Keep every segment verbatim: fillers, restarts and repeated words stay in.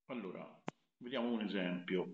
Allora, vediamo un esempio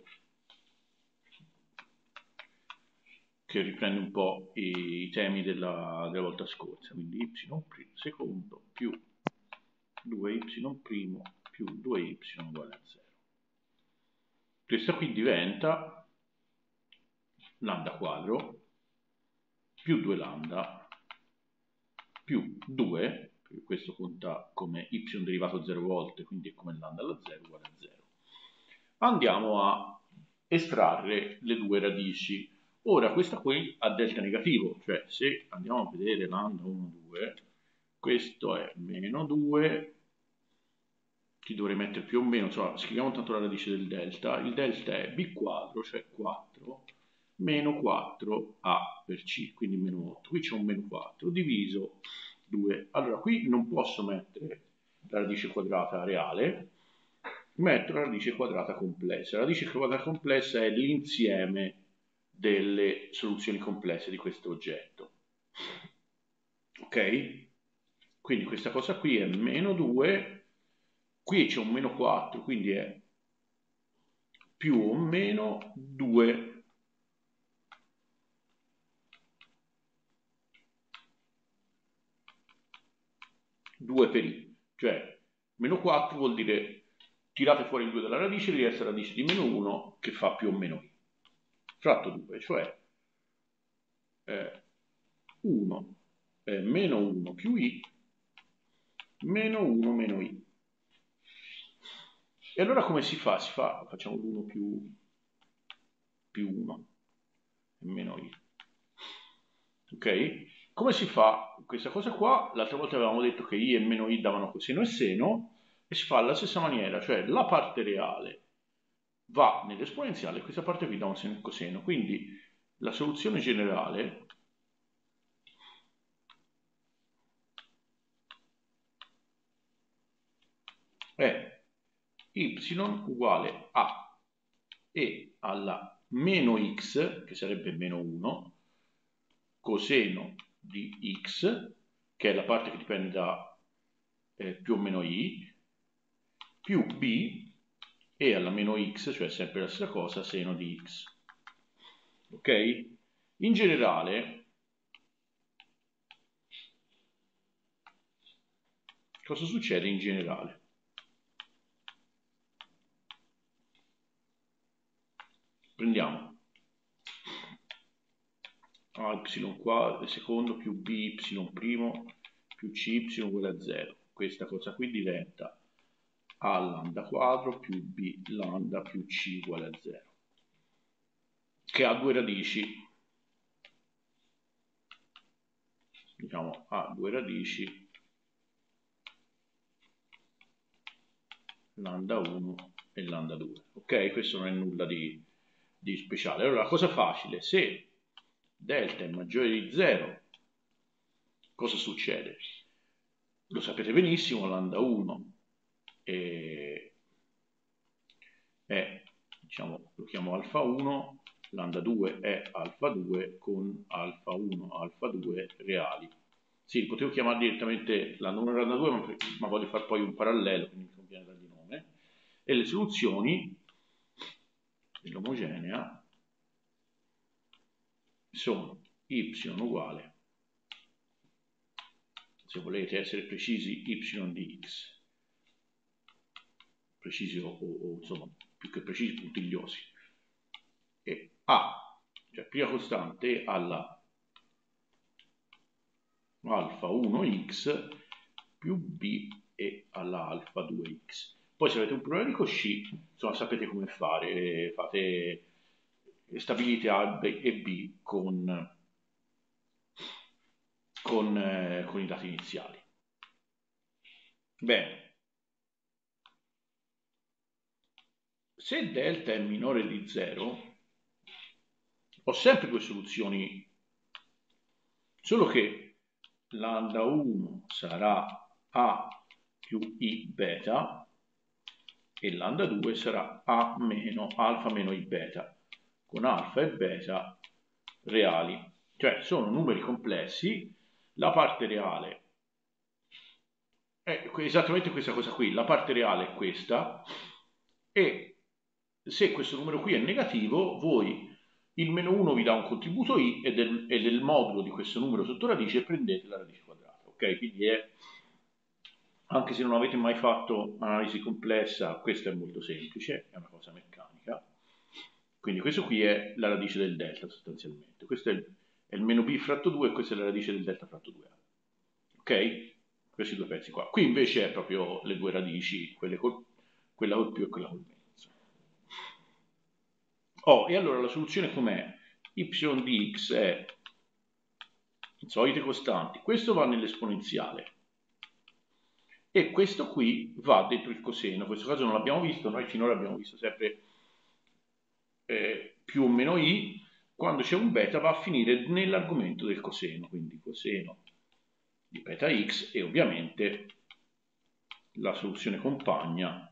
che riprende un po' i temi della, della volta scorsa, quindi y' secondo più due y' più due y uguale a zero. Questa qui diventa lambda quadro più due lambda più due, perché questo conta come y derivato zero volte, quindi è come lambda alla zero uguale a zero. Andiamo a estrarre le due radici. Ora questa qui ha delta negativo, cioè se andiamo a vedere lambda uno, due, questo è meno due, ti dovrei mettere più o meno, insomma, scriviamo tanto la radice del delta, il delta è b quadro, cioè quattro, meno quattro a per c, quindi meno otto, qui c'è un meno quattro, diviso due. Allora qui non posso mettere la radice quadrata reale, metto la radice quadrata complessa. La radice quadrata complessa è l'insieme delle soluzioni complesse di questo oggetto. Ok? Quindi questa cosa qui è meno due, qui c'è un meno quattro, quindi è più o meno due. due per i, cioè meno quattro vuol dire tirate fuori il due dalla radice, vi resta la radice di meno uno che fa più o meno i, fratto due, cioè eh, uno è meno uno più i meno uno meno i. E allora come si fa? Si fa, facciamo l'uno più, più uno e meno i. Ok? Come si fa questa cosa qua? L'altra volta avevamo detto che i e meno i davano coseno e seno, e si fa alla stessa maniera, cioè la parte reale va nell'esponenziale e questa parte qui dà un seno e coseno. Quindi la soluzione generale è y uguale a e alla meno x, che sarebbe meno uno, coseno di x, che è la parte che dipende da eh, più o meno i, più b, e alla meno x, cioè sempre la stessa cosa, seno di x. Ok? In generale, cosa succede in generale? Prendiamo a y quadro secondo più by primo più cy uguale a zero. Questa cosa qui diventa a lambda quadro più b lambda più c uguale a zero, che ha due radici. Diciamo ha due radici, lambda uno e lambda due. Ok, questo non è nulla di, di speciale. Allora, la cosa facile, se delta è maggiore di zero, cosa succede? Lo sapete benissimo, lambda uno è, è diciamo, lo chiamo alfa uno, lambda due è alfa due con alfa uno, alfa due reali. Sì, potevo chiamare direttamente lambda uno e lambda due, ma, ma voglio fare poi un parallelo, quindi mi conviene dargli nome. E le soluzioni dell'omogenea sono y uguale, se volete essere precisi, y di x, precisi o, o, o insomma più che precisi, puntigliosi, e a, cioè prima costante, alla alfa uno x più b e alla alfa due x. Poi se avete un problema di Cauchy, insomma sapete come fare, fate, stabilite a e b con, con, eh, con i dati iniziali. Bene, se delta è minore di zero, ho sempre due soluzioni, solo che lambda uno sarà a più i beta e lambda due sarà a meno alfa meno i beta, con alfa e beta reali, cioè sono numeri complessi. La parte reale è esattamente questa cosa qui, la parte reale è questa e se questo numero qui è negativo, voi il meno uno vi dà un contributo i e del, e del modulo di questo numero sotto radice prendete la radice quadrata. Ok? Quindi è, anche se non avete mai fatto analisi complessa, questo è molto semplice, è una cosa meccanica. Quindi questo qui è la radice del delta sostanzialmente. Questo è il, è il meno b fratto due e questa è la radice del delta fratto due a. Ok? Questi due pezzi qua. Qui invece è proprio le due radici, quelle col, quella col più e quella col meno. Oh, e allora la soluzione com'è? Y di x è solite costanti. Questo va nell'esponenziale. E questo qui va dentro il coseno. In questo caso non l'abbiamo visto, noi finora abbiamo visto sempre eh, più o meno i. Quando c'è un beta va a finire nell'argomento del coseno, quindi coseno di beta x e ovviamente la soluzione compagna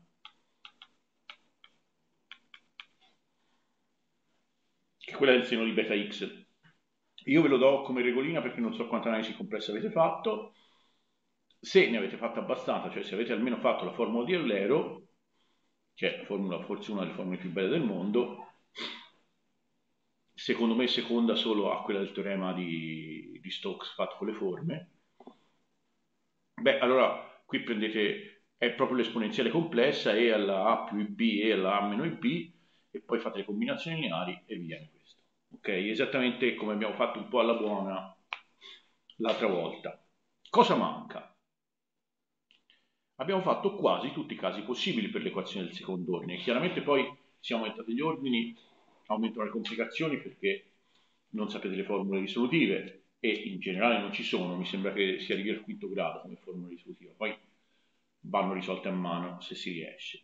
che è quella del seno di beta x. Io ve lo do come regolina perché non so quanta analisi complessa avete fatto. Se ne avete fatta abbastanza, cioè se avete almeno fatto la formula di Eulero, che è la formula, forse una delle formule più belle del mondo, secondo me seconda solo a quella del teorema di, di Stokes fatto con le forme, beh allora qui prendete, è proprio l'esponenziale complessa e alla a più ib e alla a meno ib e poi fate le combinazioni lineari e vi viene questo. Ok, esattamente come abbiamo fatto un po' alla buona l'altra volta. Cosa manca? Abbiamo fatto quasi tutti i casi possibili per l'equazione del secondo ordine. Chiaramente poi se aumentate gli ordini aumentano le complicazioni perché non sapete le formule risolutive e in generale non ci sono, mi sembra che si arrivi al quinto grado come formula risolutiva, poi vanno risolte a mano se si riesce.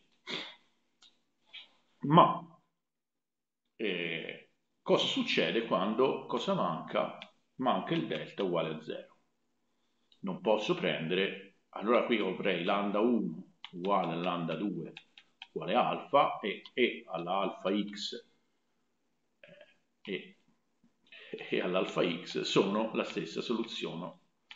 Ma eh, cosa succede quando cosa manca? Manca il delta uguale a zero. Non posso prendere, allora qui avrei lambda uno uguale a lambda due uguale alfa e, e alla alfa x eh, e, e all'alfa x sono la stessa soluzione.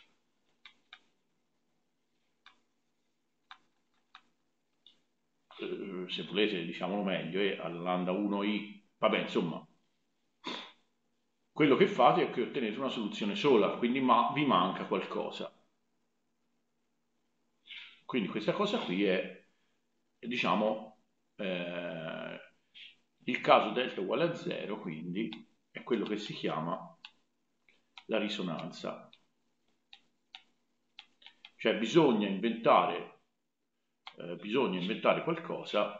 Eh, se volete diciamolo meglio, e alla lambda uno i, vabbè insomma, quello che fate è che ottenete una soluzione sola, quindi ma vi manca qualcosa. Quindi questa cosa qui è, diciamo, eh, il caso delta uguale a zero, quindi è quello che si chiama la risonanza. Cioè bisogna inventare, eh, bisogna inventare qualcosa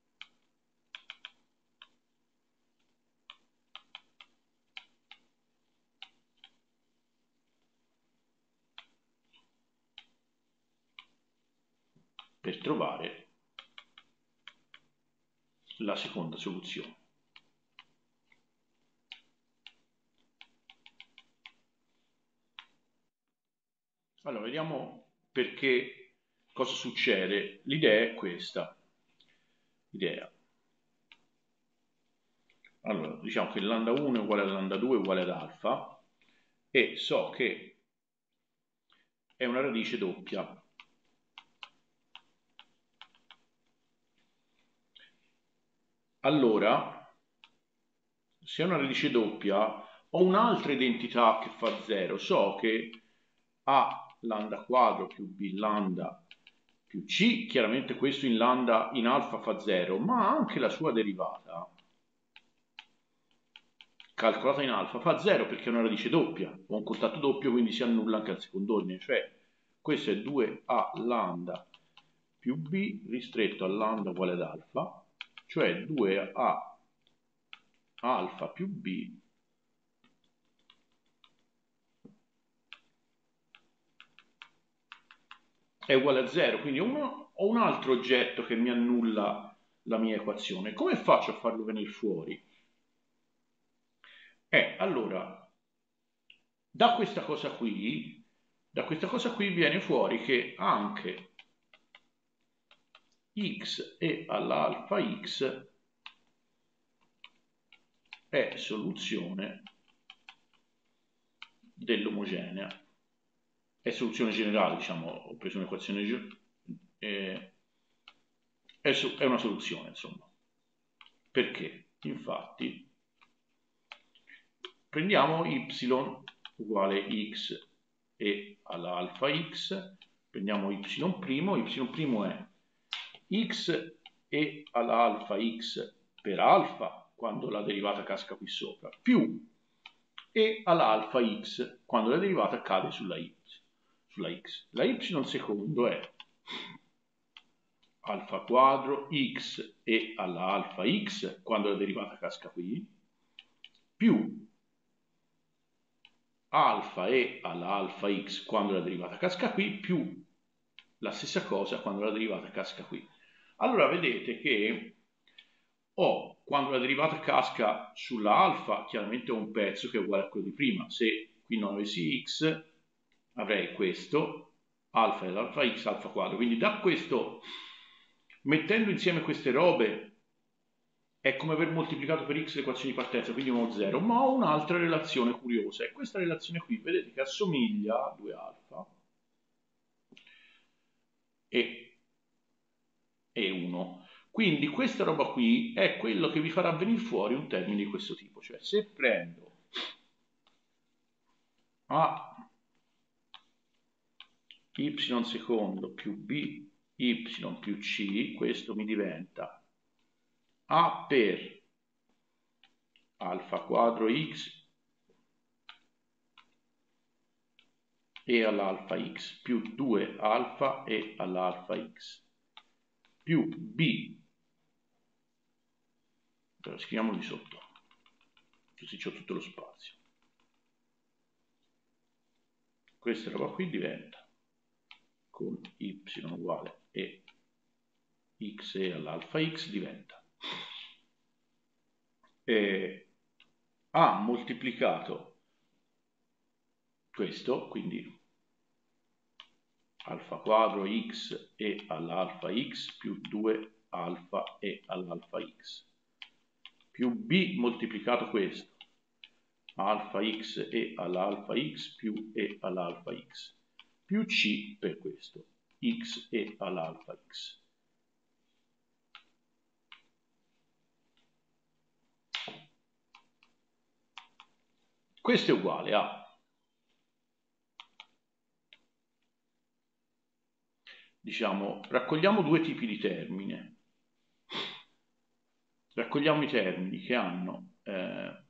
per trovare la seconda soluzione. Allora, vediamo perché, cosa succede. L'idea è questa. L'idea. Allora, diciamo che lambda uno è uguale a lambda due è uguale ad alfa e so che è una radice doppia. Allora, se è una radice doppia, ho un'altra identità che fa zero. So che a lambda quadro più b lambda più c, chiaramente questo in lambda in alfa fa zero, ma anche la sua derivata calcolata in alfa fa zero perché è una radice doppia, ho un contatto doppio, quindi si annulla anche al secondo ordine, cioè questo è due a lambda più b ristretto a lambda uguale ad alfa, cioè due a alfa più b è uguale a zero, quindi ho, uno, ho un altro oggetto che mi annulla la mia equazione. Come faccio a farlo venire fuori? Eh, allora, da questa cosa qui, da questa cosa qui viene fuori che anche x e all'alfa x è soluzione dell'omogenea. È soluzione generale, diciamo, ho preso un'equazione eh, è, è una soluzione, insomma. Perché? Infatti, prendiamo y uguale x e all'alfa x, prendiamo y', y' è x e all'alfa x per alfa, quando la derivata casca qui sopra, più e all'alfa x, quando la derivata cade sulla y, sulla x. La y secondo è alfa quadro x e all'alfa x, quando la derivata casca qui, più alfa e all'alfa x, quando la derivata casca qui, più la stessa cosa quando la derivata casca qui. Allora vedete che ho, quando la derivata casca sulla alfa, chiaramente ho un pezzo che è uguale a quello di prima. Se qui non avessi x, avrei questo, alfa e l'alfa x, alfa quadro. Quindi da questo, mettendo insieme queste robe, è come aver moltiplicato per x l'equazione di partenza, quindi ho zero, ma ho un'altra relazione curiosa. E questa relazione qui, vedete che assomiglia a due alfa e, e uno. Quindi questa roba qui è quello che vi farà venire fuori un termine di questo tipo. Cioè se prendo a y secondo più b y più c, questo mi diventa a per alfa quadro x e all'alfa x più due alfa e all'alfa x più b, però scriviamolo di sotto, così c'ho tutto lo spazio. Questa roba qui diventa con y uguale e x e all'alfa x diventa eh, a moltiplicato questo, quindi alfa quadro x e all'alfa x più due alfa e all'alfa x più b moltiplicato questo, alfa x e all'alfa x più e all'alfa x più c per questo, x e all'alfa x. Questo è uguale a, diciamo, raccogliamo due tipi di termine. Raccogliamo i termini che hanno eh,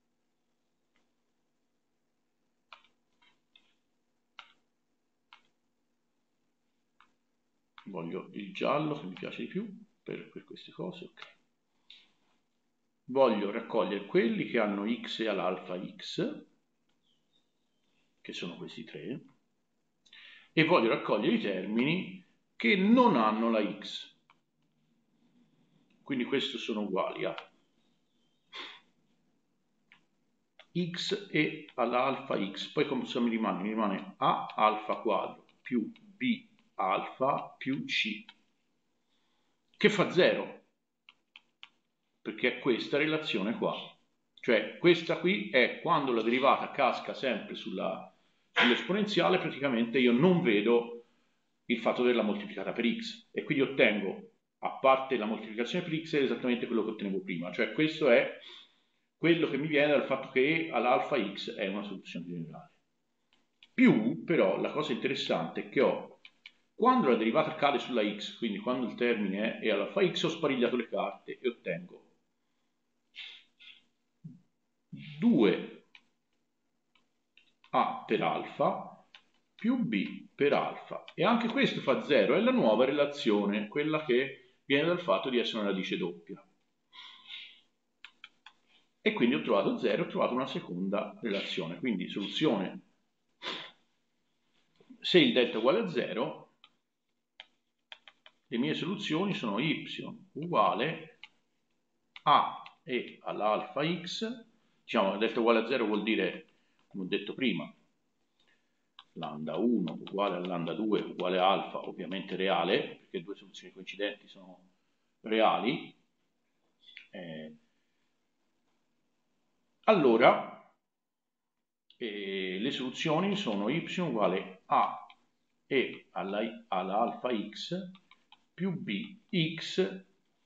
voglio il giallo che mi piace di più per, per queste cose, ok. Voglio raccogliere quelli che hanno x e all'alfa x, che sono questi tre, e voglio raccogliere i termini che non hanno la x. Quindi questi sono uguali a x e all'alfa x. Poi cosa mi rimane? Mi rimane a alfa quadro più b alfa più c, che fa zero, perché è questa relazione qua. Cioè questa qui è quando la derivata casca sempre sulla, sull'esponenziale, praticamente io non vedo il fatto della moltiplicata per x, e quindi ottengo, a parte la moltiplicazione per x, esattamente quello che ottenevo prima. Cioè questo è quello che mi viene dal fatto che all'alfa x è una soluzione generale. Più, però, la cosa interessante è che ho, quando la derivata cade sulla x, quindi quando il termine è all'alfa x, ho sparigliato le carte e ottengo due a per alfa più b per alfa, e anche questo fa zero, è la nuova relazione, quella che viene dal fatto di essere una radice doppia. E quindi ho trovato zero, ho trovato una seconda relazione, quindi soluzione, se il delta è uguale a zero, le mie soluzioni sono y uguale a e all'alfa x, diciamo che delta uguale a zero vuol dire, come ho detto prima, lambda uno uguale a lambda due uguale a alfa, ovviamente reale, perché due soluzioni coincidenti sono reali. Eh, allora, eh, le soluzioni sono y uguale a e alla, alla alfa x più bx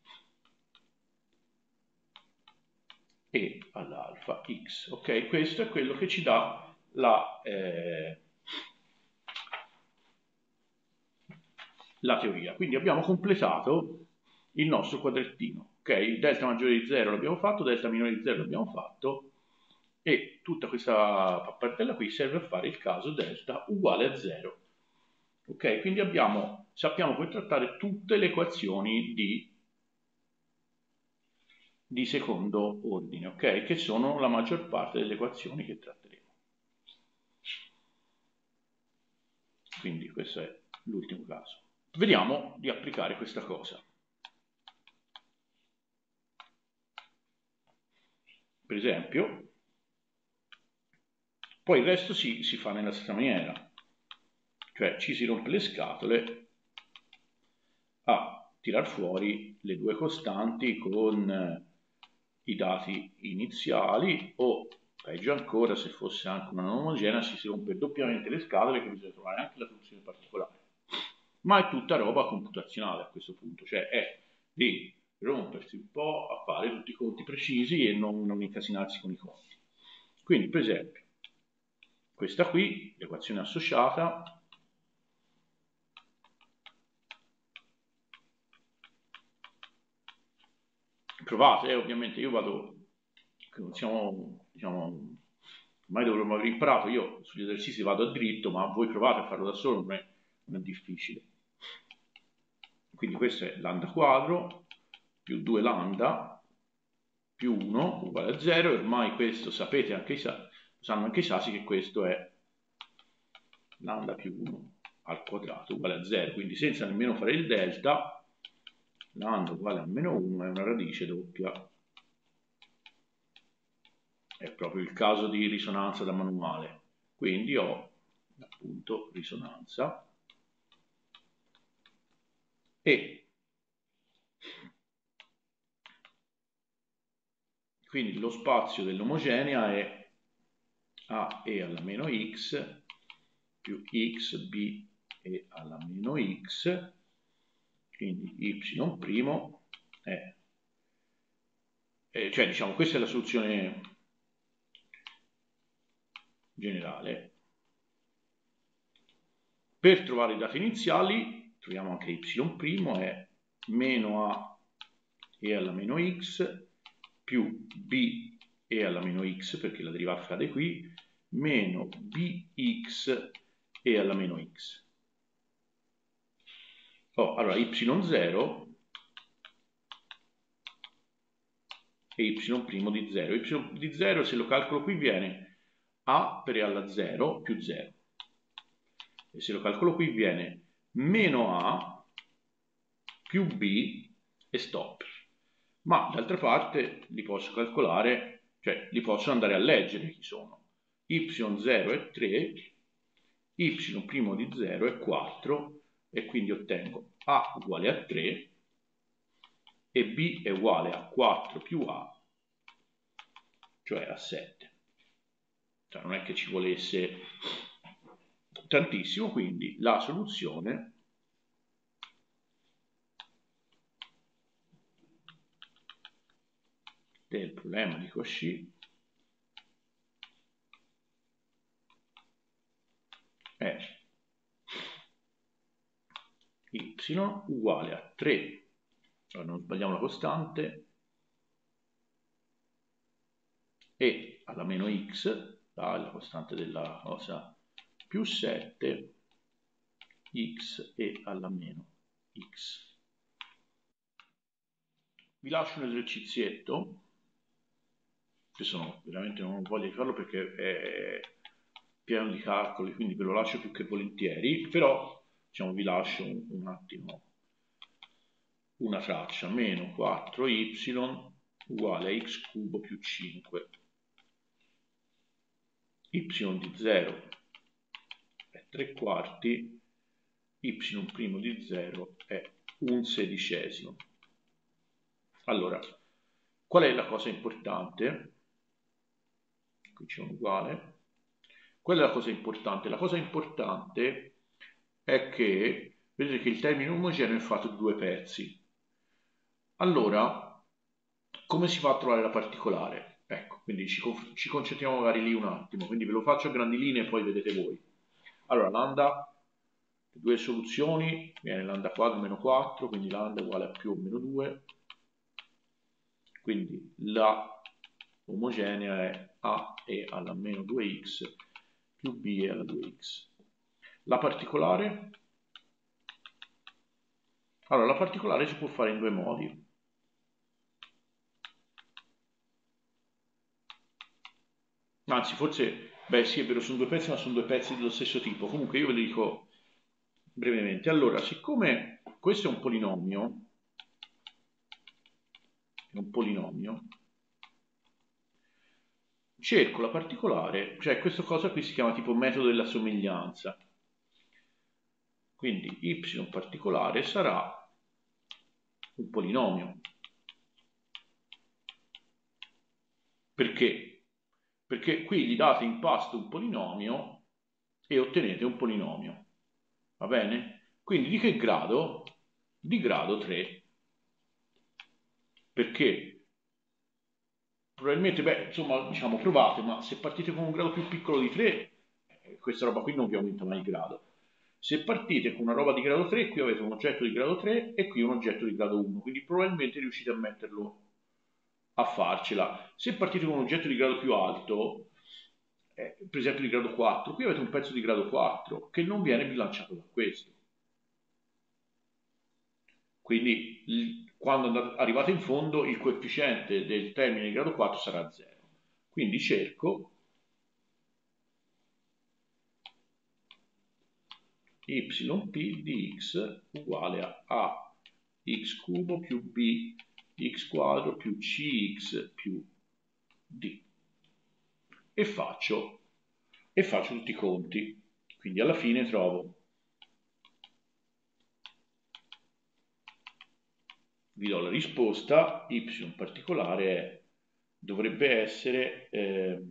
e all'alfa x. Ok, questo è quello che ci dà la, eh, la teoria. Quindi abbiamo completato il nostro quadrettino. Ok, delta maggiore di zero l'abbiamo fatto, delta minore di zero l'abbiamo fatto, e tutta questa pappartella qui serve a fare il caso delta uguale a zero. Ok, quindi abbiamo, sappiamo poi trattare tutte le equazioni di, di secondo ordine, ok, che sono la maggior parte delle equazioni che tratteremo. Quindi questo è l'ultimo caso. Vediamo di applicare questa cosa. Per esempio, poi il resto si, si fa nella stessa maniera. Cioè ci si rompe le scatole a tirar fuori le due costanti con eh, i dati iniziali, o peggio ancora, se fosse anche una non omogenea, si, si rompe doppiamente le scatole, che bisogna trovare anche la soluzione particolare. Ma è tutta roba computazionale a questo punto, cioè è di rompersi un po' a fare tutti i conti precisi e non, non incasinarsi con i conti. Quindi, per esempio, questa qui, l'equazione associata, provate, eh, ovviamente io vado, non siamo, diciamo, ormai dovremmo aver imparato, io sugli esercizi vado a dritto, ma voi provate a farlo da solo, non è, non è difficile. Quindi questo è lambda quadro più due lambda più uno uguale a zero, e ormai questo sapete anche i sasi, sanno anche i sasi che questo è lambda più uno al quadrato uguale a zero, quindi senza nemmeno fare il delta, lambda uguale a meno uno è una radice doppia. È proprio il caso di risonanza da manuale, quindi ho appunto risonanza, e quindi lo spazio dell'omogenea è a e alla meno x più x b e alla meno x, quindi y' è, eh, cioè diciamo questa è la soluzione generale. Per trovare i dati iniziali troviamo anche y' è meno a e alla meno x più b e alla meno x, perché la derivata cade qui, meno bx e alla meno x. Oh, allora y zero e y' di zero. Y di zero, se lo calcolo qui, viene a per e alla zero più zero. E se lo calcolo qui viene meno a più b e stop. Ma d'altra parte li posso calcolare, cioè li posso andare a leggere chi sono. Y zero è tre, y' di zero è quattro, e quindi ottengo a uguale a tre e b è uguale a quattro più a, cioè a sette. Cioè non è che ci volesse tantissimo, quindi la soluzione del problema di Cauchy è y uguale a tre, allora non sbagliamo la costante, e alla meno x, la costante della cosa, più sette, x e alla meno x. Vi lascio un esercizietto, che sono veramente, non voglio di farlo perché è pieno di calcoli, quindi ve lo lascio più che volentieri, però diciamo, vi lascio un, un attimo una traccia, meno quattro y uguale a x cubo più cinque, y di zero è tre quarti, y' di zero è un sedicesimo. Allora, qual è la cosa importante? Qui c'è un uguale. Qual è la cosa importante? La cosa importante è che vedete che il termine omogeneo è fatto di due pezzi. Allora, come si fa a trovare la particolare? Ecco, quindi ci, ci concentriamo magari lì un attimo, quindi ve lo faccio a grandi linee e poi vedete voi. Allora, lambda, due soluzioni, viene lambda quadro meno quattro, quindi lambda uguale a più o meno due, quindi la omogenea è A e alla meno due x più B e alla due x. La particolare? Allora, la particolare si può fare in due modi. Anzi, forse, beh sì, è vero, sono due pezzi, ma sono due pezzi dello stesso tipo. Comunque io ve lo dico brevemente. Allora, siccome questo è un polinomio, è un polinomio, cerco la particolare, cioè questa cosa qui si chiama tipo metodo della somiglianza. Quindi y particolare sarà un polinomio. Perché? Perché qui gli date in pasto un polinomio e ottenete un polinomio. Va bene? Quindi di che grado? Di grado tre. Perché? Probabilmente, beh, insomma, diciamo, provate, ma se partite con un grado più piccolo di tre, eh, questa roba qui non vi aumenta mai il grado. Se partite con una roba di grado tre, qui avete un oggetto di grado tre e qui un oggetto di grado uno, quindi probabilmente riuscite a metterlo a farcela. Se partite con un oggetto di grado più alto, eh, per esempio di grado quattro, qui avete un pezzo di grado quattro che non viene bilanciato da questo. Quindi il, quando arrivate in fondo il coefficiente del termine di grado quattro sarà zero. Quindi cerco yp di x uguale a ax cubo più b x quadro più cx più d. E faccio, e faccio tutti i conti. Quindi alla fine trovo, vi do la risposta, y particolare è, dovrebbe essere eh,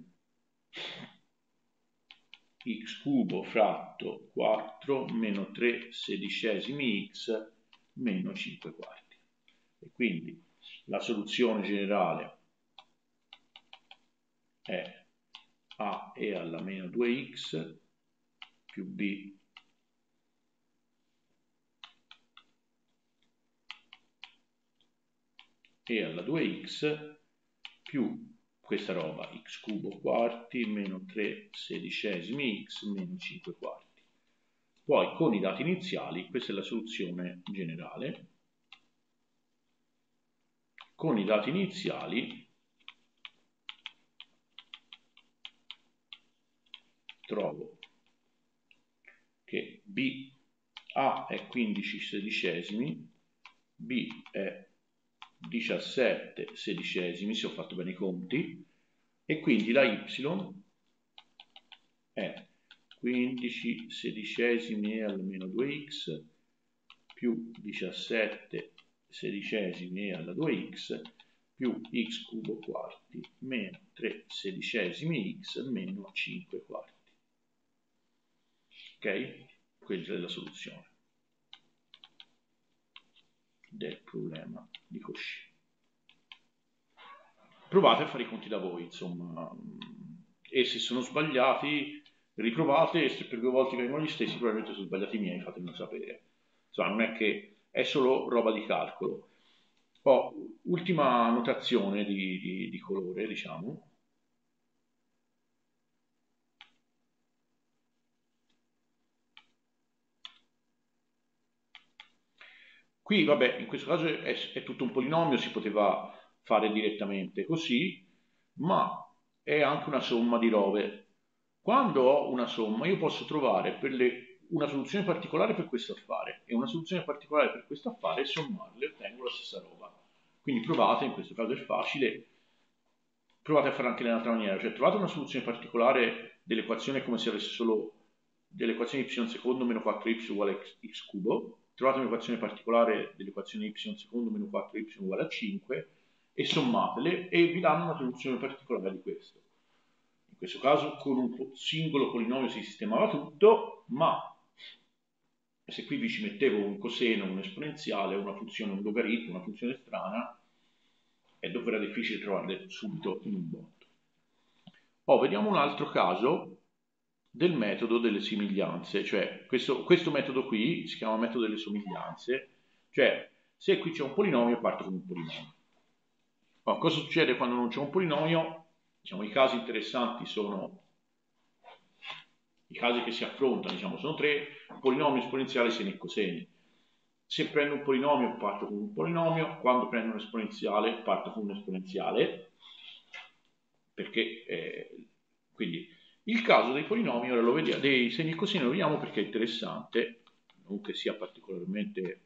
x cubo fratto quattro meno tre sedicesimi x meno cinque quarti. E quindi la soluzione generale è a e alla meno due x più b e alla due x più questa roba x cubo quarti meno tre sedicesimi x meno cinque quarti. Poi con i dati iniziali, questa è la soluzione generale, con i dati iniziali trovo che b a è quindici sedicesimi, b è diciassette sedicesimi, se ho fatto bene i conti, e quindi la y è quindici sedicesimi alla meno due x più diciassette sedicesimi alla due x più x cubo quarti meno tre sedicesimi x meno cinque quarti. Ok? Questa è la soluzione del problema di Cauchy. Provate a fare i conti da voi, insomma, e se sono sbagliati riprovate, e se per due volte vengono gli stessi probabilmente sono sbagliati i miei, fatemelo sapere. Insomma, non è che è solo roba di calcolo. Oh, ultima notazione di, di, di colore, diciamo. Qui, vabbè, in questo caso è, è tutto un polinomio, si poteva fare direttamente così, ma è anche una somma di robe. Quando ho una somma, io posso trovare per le, una soluzione particolare per questo affare e una soluzione particolare per questo affare e sommarle e ottengo la stessa roba. Quindi provate, in questo caso è facile, provate a fare anche in un'altra maniera, cioè trovate una soluzione particolare dell'equazione come se avesse solo dell'equazione y secondo meno quattro y uguale a x, x cubo, trovate un'equazione particolare dell'equazione y secondo meno quattro y uguale a cinque e sommatele e vi danno una soluzione particolare di questo. In questo caso con un singolo polinomio si sistemava tutto, ma se qui vi ci mettevo un coseno, un esponenziale, una funzione, un logaritmo, una funzione strana, è davvero difficile trovarle subito in un botto. Oh, vediamo un altro caso del metodo delle somiglianze, cioè questo, questo metodo qui si chiama metodo delle somiglianze, cioè se qui c'è un polinomio parto con un polinomio. Oh, cosa succede quando non c'è un polinomio? Diciamo, i casi interessanti sono, i casi che si affrontano, diciamo, sono tre: polinomio, esponenziale, seni e coseni. Se prendo un polinomio parto con un polinomio, quando prendo un esponenziale parto con un esponenziale, perché eh, quindi il caso dei polinomi ora lo vediamo, dei seni e coseni lo vediamo perché è interessante, non che sia particolarmente,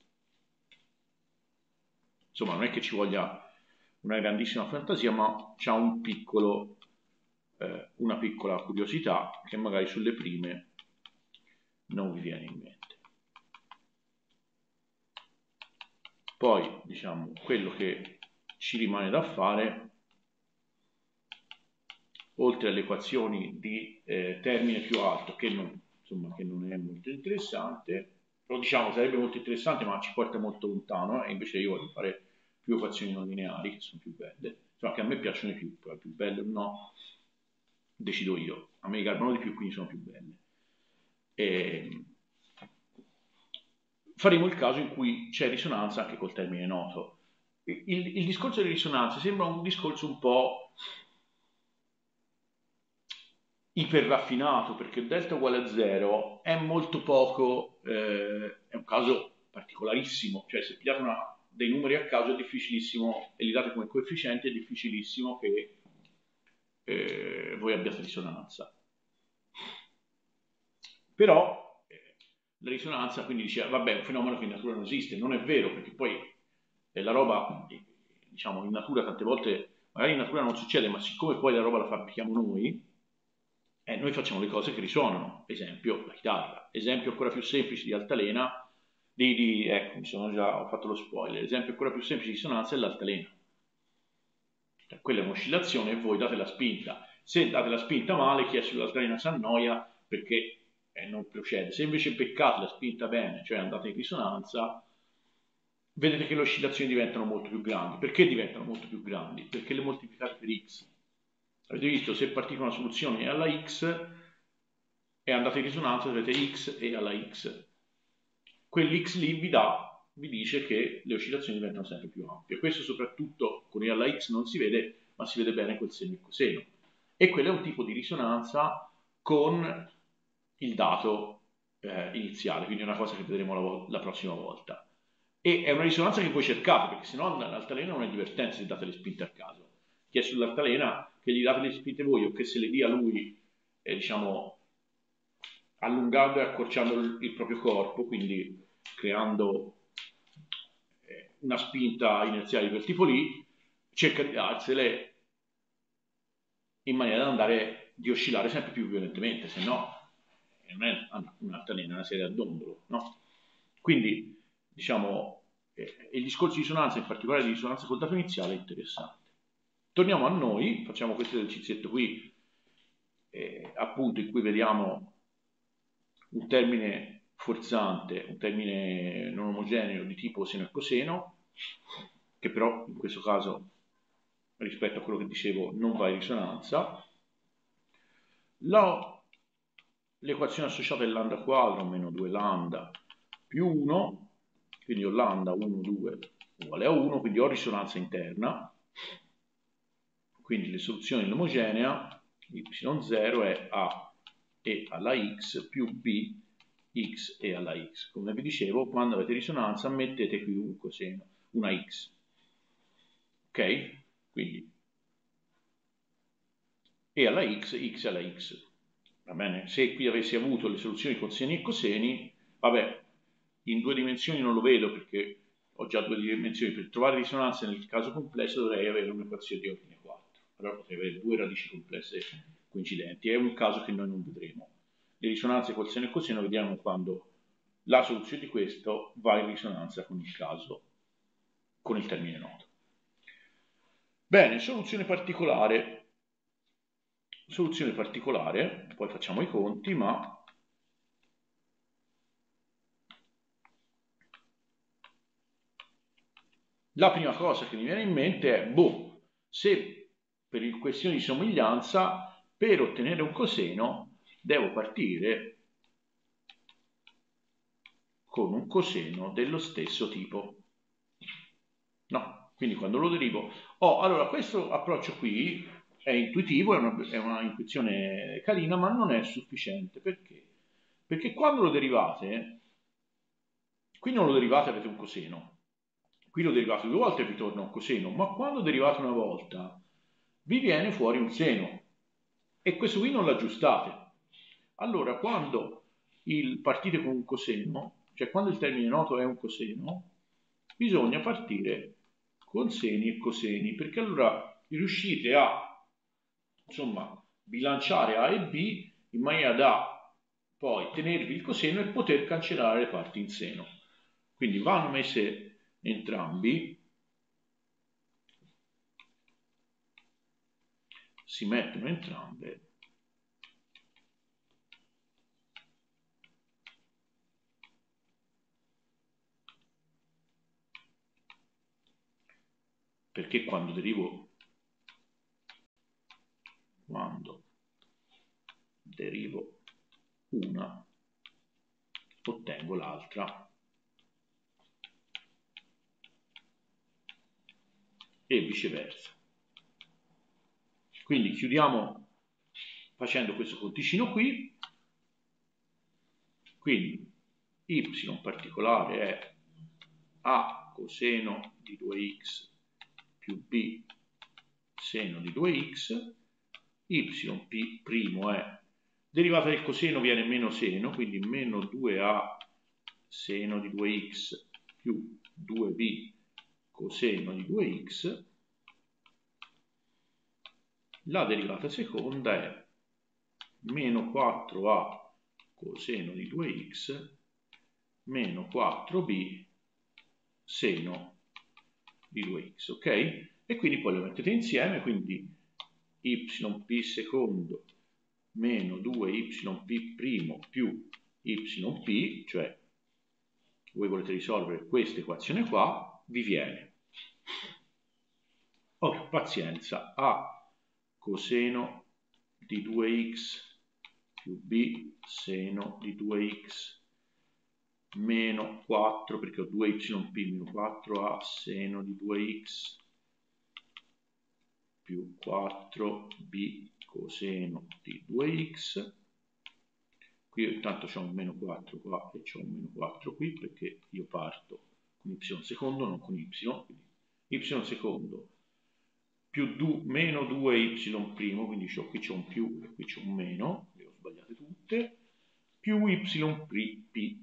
insomma non è che ci voglia una grandissima fantasia, ma c'ha un piccolo, eh, una piccola curiosità che magari sulle prime non vi viene in mente. Poi diciamo quello che ci rimane da fare, oltre alle equazioni di eh, termine più alto, che non, insomma, che non è molto interessante, però diciamo sarebbe molto interessante ma ci porta molto lontano, e eh, invece io voglio fare più equazioni non lineari che sono più belle, insomma che a me piacciono di più, però più belle o no decido io, a me garbano di più quindi sono più belle. E faremo il caso in cui c'è risonanza anche col termine noto. Il, il discorso di risonanza sembra un discorso un po' iperraffinato, perché delta uguale a zero è molto poco, eh, è un caso particolarissimo, cioè se pigliate una, dei numeri a caso è difficilissimo, e li date come coefficienti, è difficilissimo che eh, voi abbiate risonanza. Però eh, la risonanza quindi dice, vabbè, è un fenomeno che in natura non esiste. Non è vero, perché poi eh, la roba, eh, diciamo, in natura tante volte, magari in natura non succede, ma siccome poi la roba la fabbrichiamo noi, eh, noi facciamo le cose che risuonano. Esempio, la chitarra. Esempio ancora più semplice di altalena, di, di ecco, mi sono già, ho fatto lo spoiler. Esempio ancora più semplice di risonanza è l'altalena. Cioè, quella è un'oscillazione e voi date la spinta. Se date la spinta male, chi è sull'altalena si annoia perché eh, non procede. Se invece beccate la spinta bene, cioè andate in risonanza, vedete che le oscillazioni diventano molto più grandi. Perché diventano molto più grandi? Perché le moltiplicate per x. Avete visto, se partite una soluzione alla x e andate in risonanza, avete x e alla x. Quell'x lì vi dà, vi dice che le oscillazioni diventano sempre più ampie. Questo soprattutto con e alla x non si vede, ma si vede bene col seno e coseno. E quello è un tipo di risonanza con il dato eh, iniziale, quindi è una cosa che vedremo la, la prossima volta. E è una risonanza che voi cercate, perché sennò l'altalena non è divertente se date le spinte a caso. Chi è sull'altalena, che gli date le spinte voi o che se le dia lui, eh, diciamo, allungando e accorciando il, il proprio corpo, quindi creando eh, una spinta inerziale di quel tipo lì, cerca di darsele in maniera da andare, di oscillare sempre più violentemente, se no non è un'altalena, è una serie a dondolo, no? Quindi, diciamo, eh, il discorso di risonanza, in particolare di risonanza col dato iniziale, è interessante. Torniamo a noi, facciamo questo esercizietto qui, eh, appunto, in cui vediamo un termine forzante, un termine non omogeneo di tipo seno e coseno, che però in questo caso, rispetto a quello che dicevo, non va in risonanza. L'equazione associata è lambda quadro meno due lambda più uno, quindi ho lambda uno, due uguale a uno, quindi ho risonanza interna, quindi le soluzioni dell'omogenea y zero è a e alla x più b x e alla x. Come vi dicevo, quando avete risonanza mettete qui un coseno, una x. Ok? Quindi e alla x, x alla x. Va bene? Se qui avessi avuto le soluzioni con seni e coseni, vabbè, in due dimensioni non lo vedo perché ho già due dimensioni. Per trovare risonanza nel caso complesso dovrei avere un'equazione di ordine quattro. Allora potrei avere due radici complesse coincidenti. È un caso che noi non vedremo. Le risonanze col seno e coseno vediamo quando la soluzione di questo va in risonanza con il caso, con il termine noto. Bene, soluzione particolare. Soluzione particolare, poi facciamo i conti, ma la prima cosa che mi viene in mente è, boh, se per il questione di somiglianza, per ottenere un coseno, devo partire con un coseno dello stesso tipo. No, quindi quando lo derivo... Oh, allora questo approccio qui è intuitivo, è una, è una intuizione carina, ma non è sufficiente. Perché? Perché quando lo derivate, qui non lo derivate avete un coseno, qui lo derivate due volte e vi torna un coseno, ma quando derivate una volta vi viene fuori un seno e questo qui non l'aggiustate. Allora quando il, partite con un coseno, cioè quando il termine noto è un coseno, bisogna partire con seni e coseni, perché allora riuscite a, insomma, bilanciare A e B in maniera da poi tenervi il coseno e poter cancellare le parti in seno. Quindi vanno messe entrambi, si mettono entrambe perché quando derivo quando derivo una ottengo l'altra e viceversa. Quindi chiudiamo facendo questo conticino qui, quindi y particolare è a coseno di due x più b seno di due x, y'p' è derivata del coseno viene meno seno, quindi meno due a seno di due x più due b coseno di due x, la derivata seconda è meno quattro a coseno di due x meno quattro b seno di due x, ok? E quindi poi lo mettete insieme, quindi yp secondo meno due y'p' più yp, cioè voi volete risolvere questa equazione qua, vi viene, oh, pazienza, a coseno di due x più b seno di due x meno quattro, perché ho due y'p meno quattro a seno di due x più quattro b coseno di due x. Qui intanto c'è un meno quattro qua e c'è un meno quattro qui, perché io parto con y secondo, non con y, quindi y secondo più du, meno due y primo, quindi qui c'è un più e qui c'è un meno, le ho sbagliate tutte, più y'p.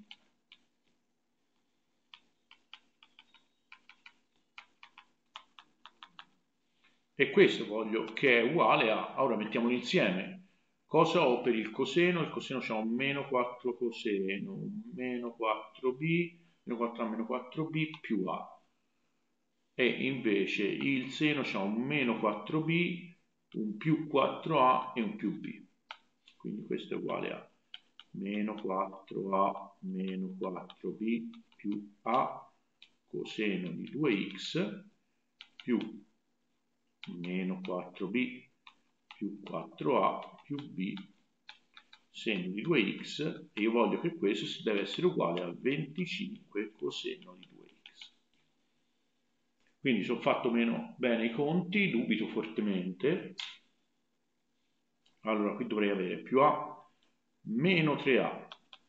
E questo voglio che è uguale a, ora mettiamolo insieme, cosa ho per il coseno? Il coseno c'ha un meno quattro coseno, un meno quattro b, meno quattro a meno quattro b più a. E invece il seno c'ha un meno quattro b, un più quattro a e un più b. Quindi questo è uguale a meno quattro a meno quattro b più a coseno di due x più meno quattro b più quattro a più b seno di due x, e io voglio che questo deve essere uguale a venticinque coseno di due x. Quindi se ho fatto meno bene i conti, dubito fortemente, allora qui dovrei avere più a meno tre a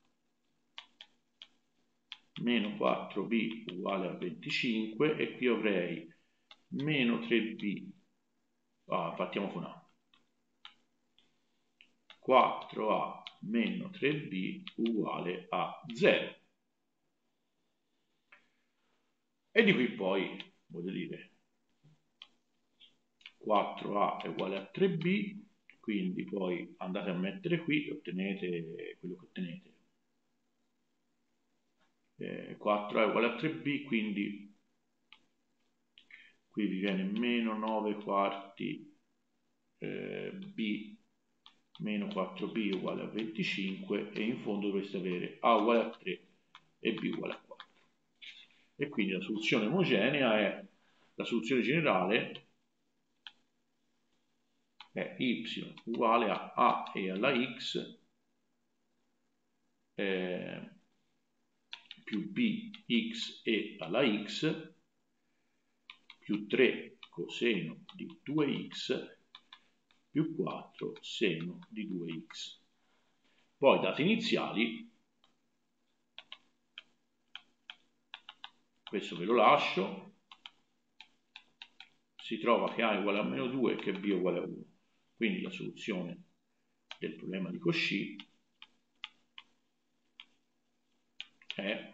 meno quattro b uguale a venticinque, e qui avrei meno tre b, ah, partiamo con a, quattro a meno tre b uguale a zero. E di qui poi, voglio dire, quattro a è uguale a tre b, quindi poi andate a mettere qui e ottenete quello che ottenete. Eh, quattro a è uguale a tre b, quindi qui vi viene meno nove quarti eh, b meno quattro b uguale a venticinque, e in fondo dovreste avere a uguale a tre e b uguale a quattro. E quindi la soluzione omogenea è la soluzione generale è y uguale a a e alla x eh, più b x e alla x più tre coseno di due x più quattro seno di due x. Poi dati iniziali, questo ve lo lascio, si trova che a è uguale a meno due e che b è uguale a uno. Quindi la soluzione del problema di Cauchy è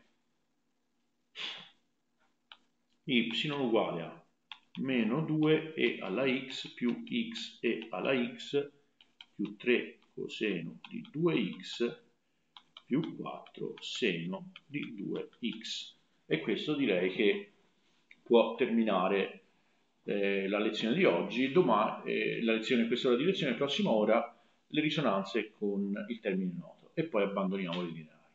y uguale a meno due e alla x più x e alla x più tre coseno di due x più quattro seno di due x. E questo direi che può terminare eh, la lezione di oggi. Domani, eh, la lezione, questa ora di lezione, la prossima ora le risonanze con il termine noto e poi abbandoniamo le lineari.